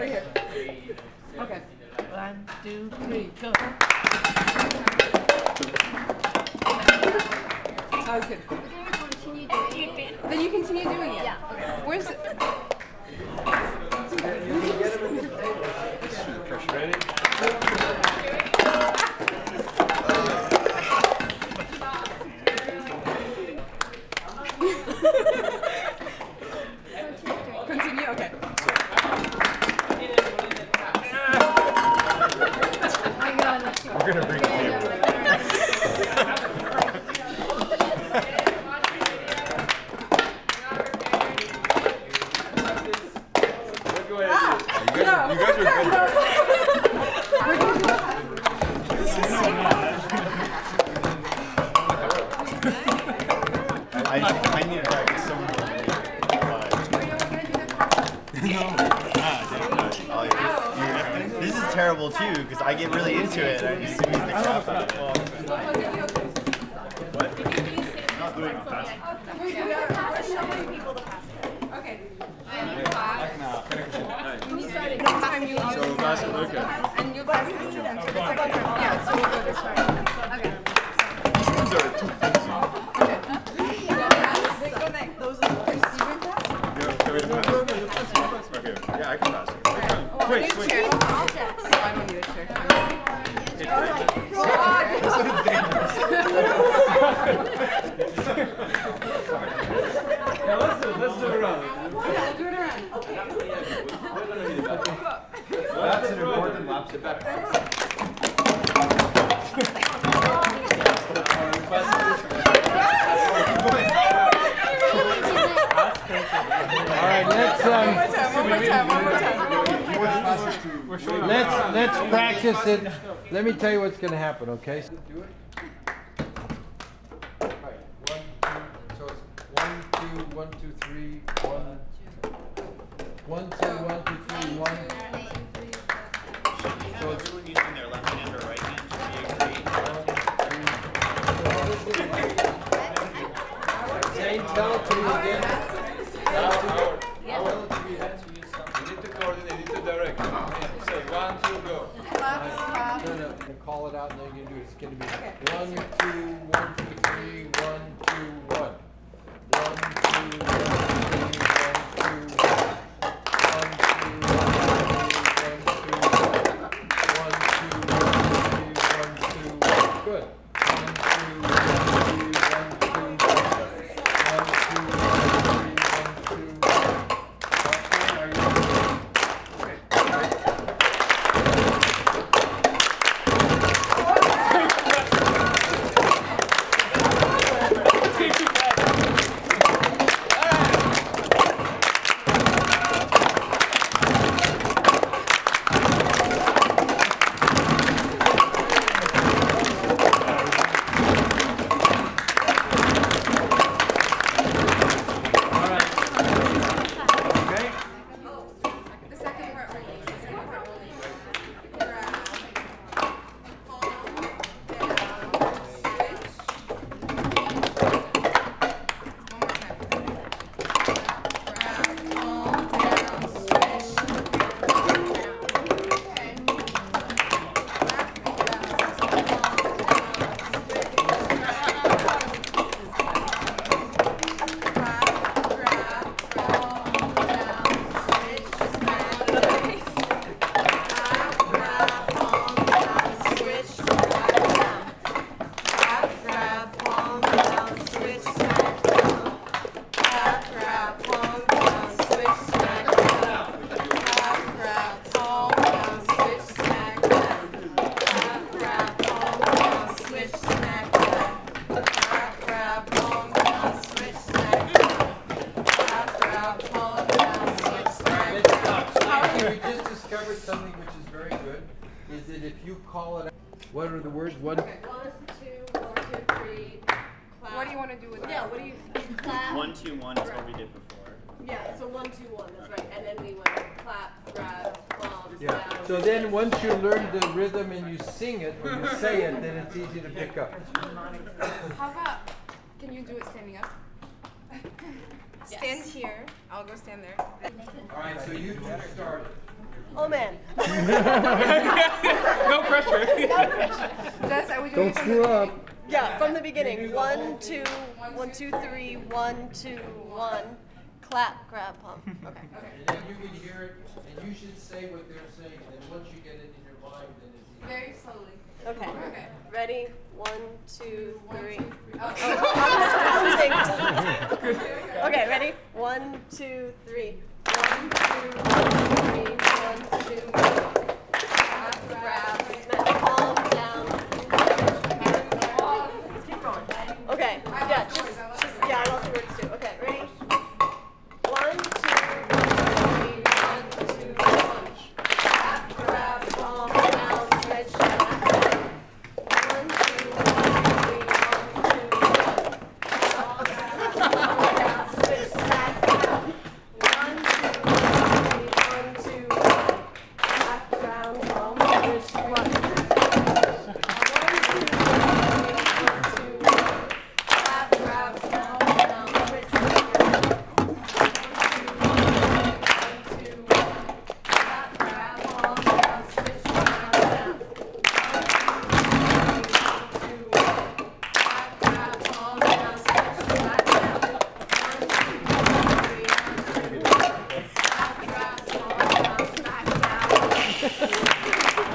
over here. Okay. 1, 2, 3, go. That was good. Then you continue doing it. Yeah. Okay. Where's the... Ready? Continue? Okay. We're gonna bring it to you. You guys are good. I need to practice some more. This is terrible too, because I get really into it. I just squeeze the crap out of it. What? I'm not doing it fast. We're showing people the password. Okay. So fast and look at. And you pass this to them. So the second time. Yeah, so we'll go this way. Okay. These are too fancy. Those are the first. You can pass? Okay, yeah, I can pass it. Wait. Wait. Chair. Oh, I don't need a chair. Let's do it around. Yeah, do it around. That's an important lap to back. Alright, let's let's practice it. Let me tell you what's gonna happen, okay? Do it. Right. 1, 2, so it's 1, 2, 1, 2, 3, 1. 1, 2, 1, 2, 3, 1. So it's Everyone using their left hand or right hand should be agreed. Zane, tell it to me again. You need to coordinate, you need to direct. Say 1, 2, go. No, call it out and then you can do it. It's going to be 1, 2, 1, 2, 3, 1, 2, 1. 1, 2, 1, 2, 3, 1, 2, 1. 1, 2, 1, 2, 1, 2, 1. Good. 1, 2, 1, 2, 1, 2, 1. 1, 2, 1, 2, 1, 2, 1. Are you The second part only. The second part only. something which is very good is that if you call it out, what are the words? 1, 2, 1, 2, 1, 2, 3. Clap. What do you want to do with that? Yeah, what do you clap? 1, 2, 1 is what we did before. Yeah, so 1, 2, 1, that's right. And then we went clap, grab, palms, yeah. down. So then once you learn the rhythm and you sing it or you say it, then it's easy to pick up. How about, can you do it standing up? Stand here. I'll go stand there. All right, so you two start it. Oh man. No pressure. Jess, are we doing Don't screw up. Yeah, from the beginning. 1, 2, 1, 2, 3, 1, 2, 1. Clap, grab, pump. Okay. And then you can hear it, and you should say what they're saying. Then once you get it in your mind, then it's easy. Very slowly. Okay. Okay. Ready? 1, 2, 3. Oh, I'm counting. Okay, ready? 1, 2, 3. 1, 2, 3, 1, 2, 3. Grab, palm down. Keep going. Okay. Yeah, yeah, I lost the words too. Okay, ready? 1, 2, 3, 1, 2, 1. Grab, palm down, stretch back. 1, 2, 3, 1, 2, 1. Palm down, switch back down. 1, 2, 3, 1, 2, 1. Back down, palm, switch, 1. 1, 2, 3, 1, 2, 1. Clap, grab, palm down, switch back. 1, 2, 3, 1, 2, 1. Clap, grab, palm down, switch back down. 1, 2, 3, 1, 2, 1. Clap, grab, palm down, switch back down. 1, 2, 3, 1, 2, 1. Clap, grab, palm down, back down.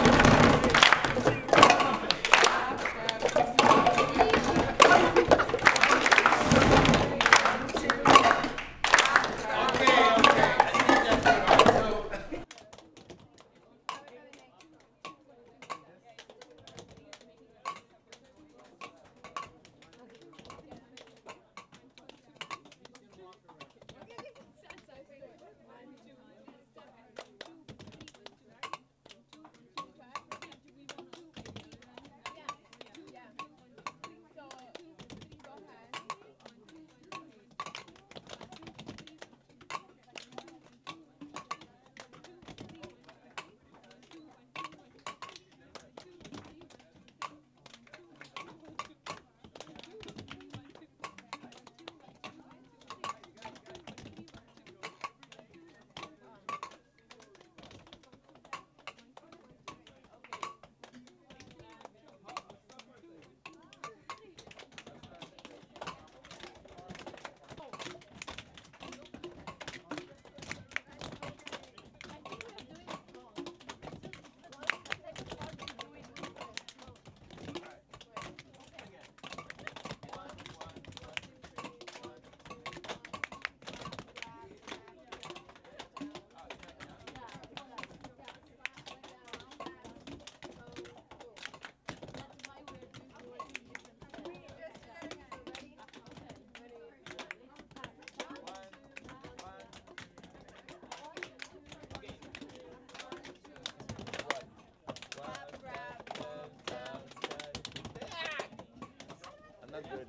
I'm not good.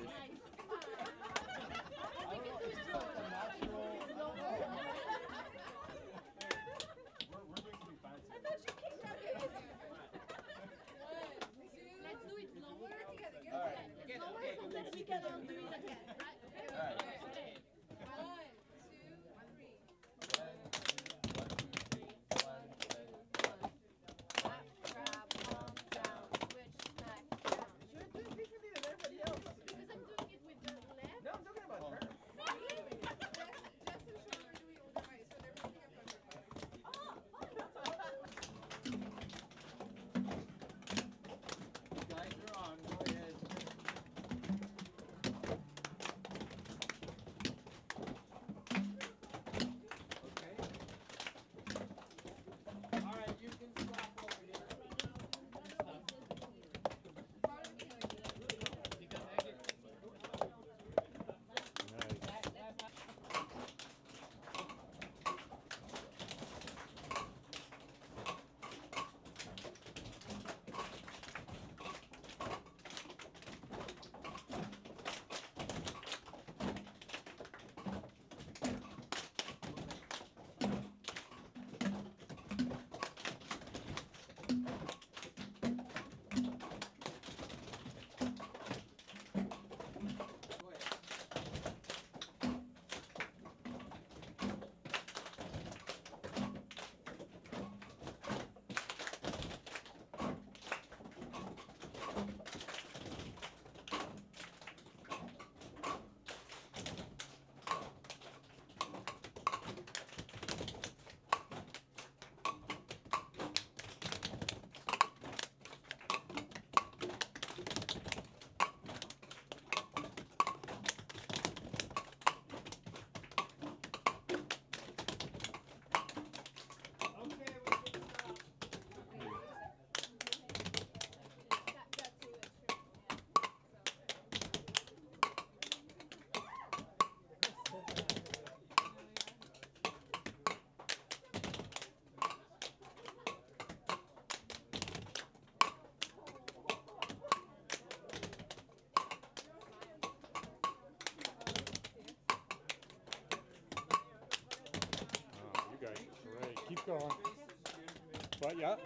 going. What? Yeah.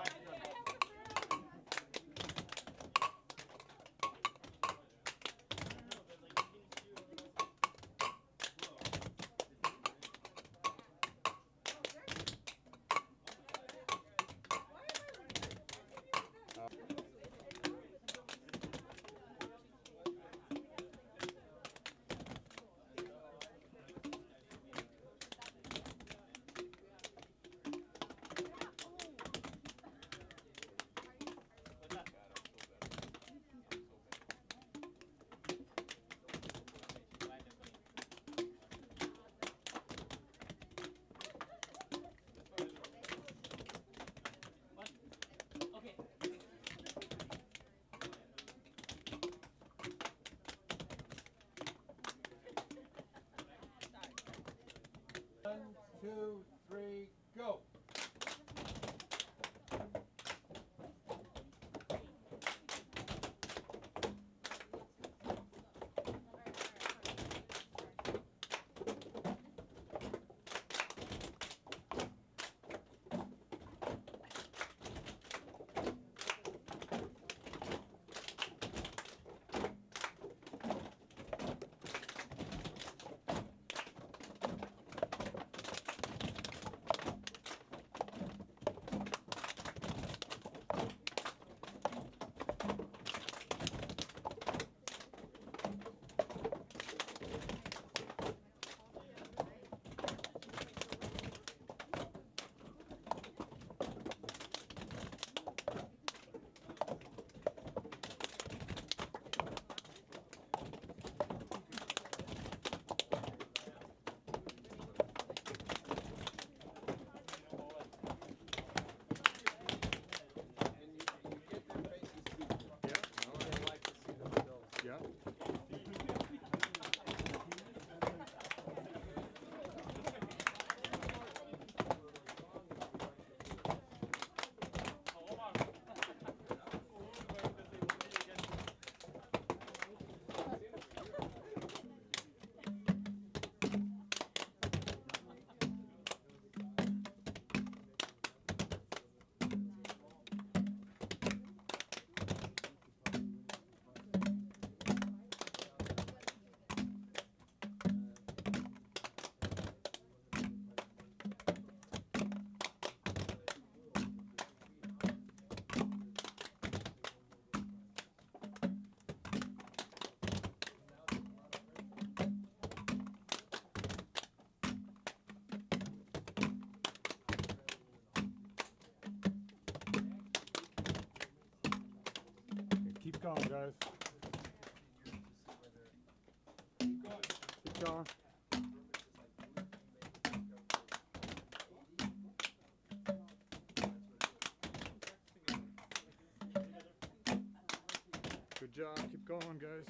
One, two, three, go. Yeah. Keep going, guys. Keep going. Good job. Keep going, guys.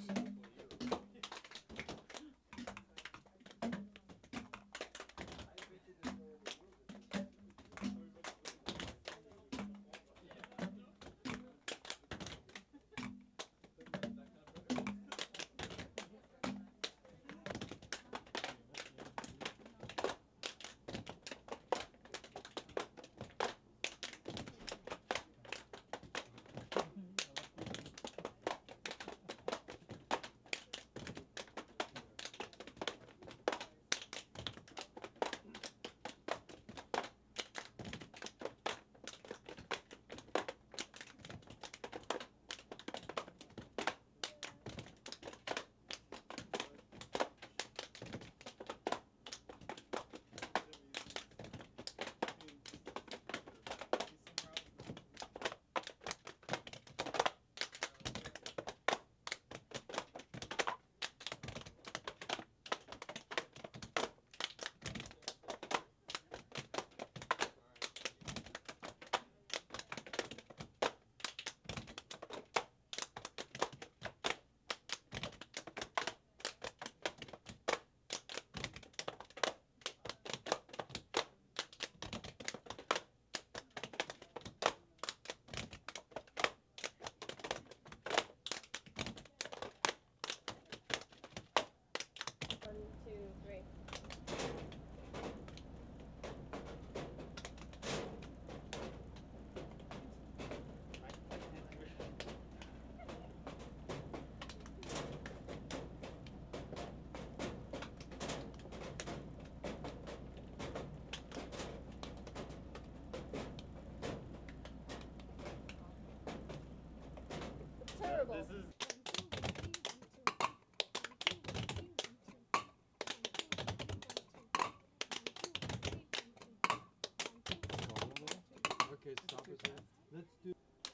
Okay, stop us there. Let's do.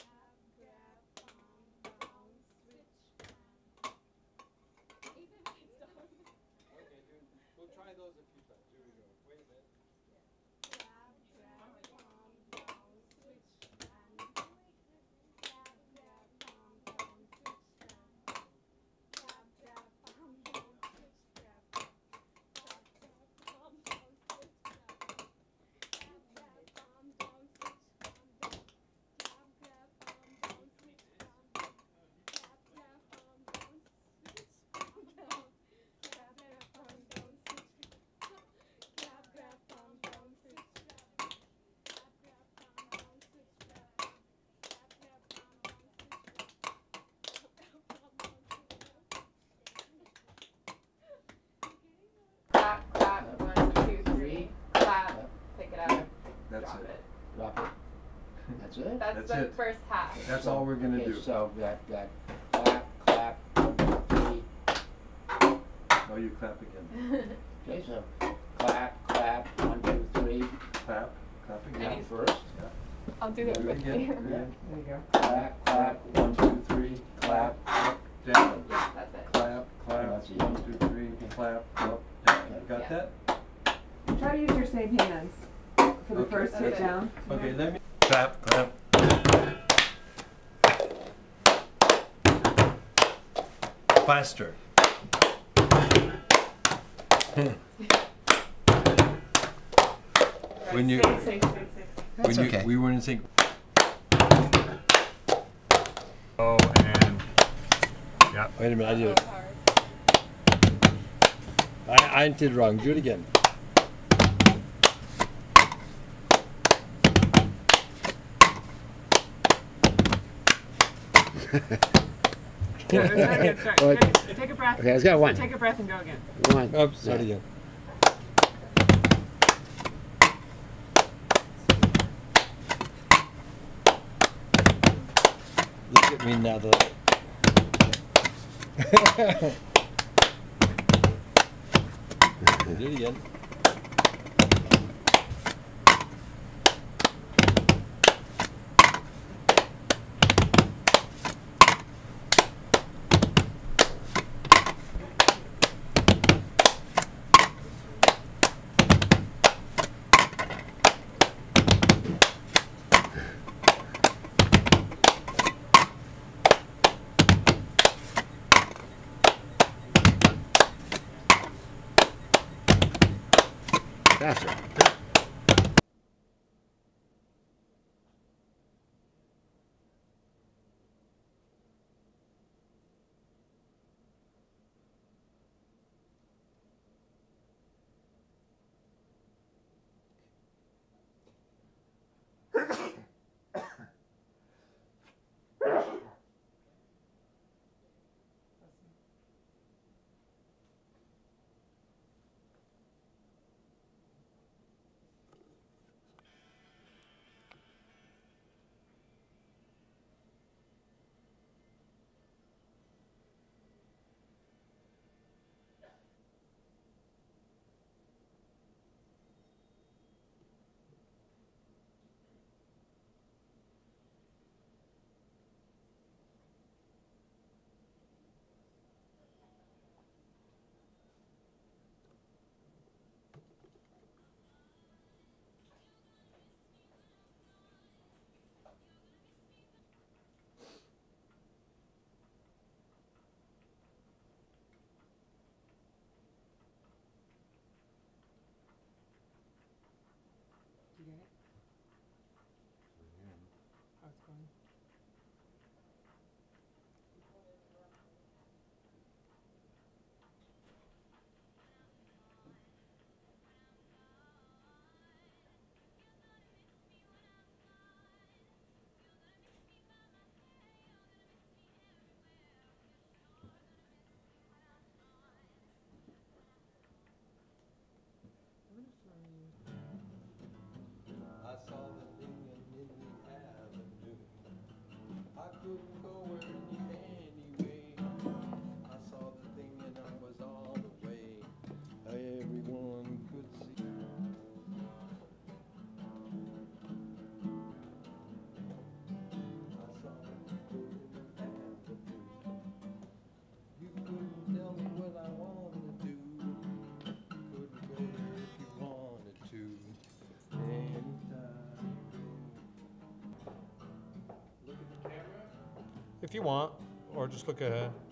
Okay, dude, we'll try those a few times. Here we go. Wait a minute. Clap, clap, 1, 2, 3, clap, pick it up, That's drop it. it. Drop it. That's it? That's That's the it. first half. That's all we're gonna Okay, do. so that clap, clap, 1, 2, 3. Oh, you clap again. Okay, so clap, clap, 1, 2, 3. Clap, clap Now again. first. I'll do Do it it with again. you. Yeah. There you go. Clap, clap, 1, 2, 3. Clap, Up, down. Yeah, that's it. Clap, clap. That's it. 1, 2, 3. Clap, up, down. You got Yeah. that? Try to use your same hands for the Okay. first That's hit it. down. Okay, let me. Clap, clap. Faster. When you, That's okay. we were in sync. Oh, and yeah. Wait a minute, I did it. I did wrong. Do it again. Take a breath. Okay, let's go. 1. Take a breath and go again. 1. Oops, start again. Look at me now, though. Do it again. Faster. if you want, or just look ahead.